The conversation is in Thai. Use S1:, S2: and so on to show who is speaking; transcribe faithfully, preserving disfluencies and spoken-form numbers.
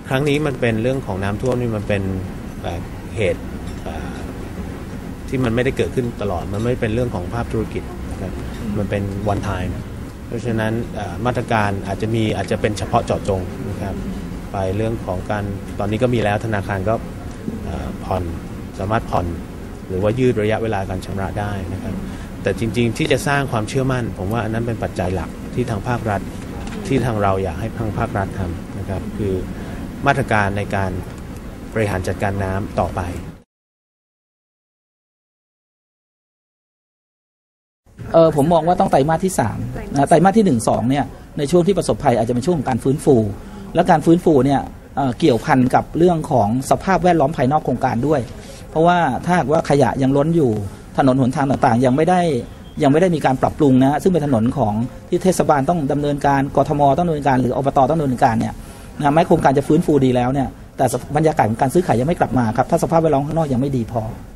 S1: ครั้งนี้มันเป็นเรื่องของน้ำท่วมนี่มันเป็นเหตุที่มันไม่ได้เกิดขึ้นตลอดมันไม่เป็นเรื่องของภาพธุรกิจนะครับมันเป็น one time เพราะฉะนั้นมาตรการอาจจะมีอาจจะเป็นเฉพาะเจาะจงนะครับไปเรื่องของการตอนนี้ก็มีแล้วธนาคารก็ผ่อนสามารถผ่อนหรือว่ายืดระยะเวลาการชำระได้นะครับแต่จริงๆที่จะสร้างความเชื่อมั่นผมว่าอันนั้นเป็นปัจจัยหลักที่ทางภาครัฐที่ทางเราอยากให้ทางภาครัฐทำนะครับคือมาตรการในการบริหารจัดการน้ำต่อไป
S2: เออผมมองว่าต้องไตรมาสที่สามนะไตรมาสที่หนึ่งสองเนี่ยในช่วงที่ประสบภัยอาจจะเป็นช่วงของการฟื้นฟูและการฟื้นฟูเนี่ย เ, เกี่ยวพันกับเรื่องของสภาพแวดล้อมภายนอกโครงการด้วยเพราะว่าถ้าหากว่าขยะยังล้นอยู่ถนนหนทางต่างๆยังไม่ได้ยังไม่ได้มีการปรับปรุงนะซึ่งเป็นถนนของที่เทศบาลต้องดำเนินการกทมต้องดำเนินการหรืออบตต้องดำเนินการเนี่ยนะแม้โครงการจะฟื้นฟูดีแล้วเนี่ยแต่บรรยากาศของการซื้อขายยังไม่กลับมาครับถ้าสภาพแวดล้อมข้างนอกยังไม่ดีพอ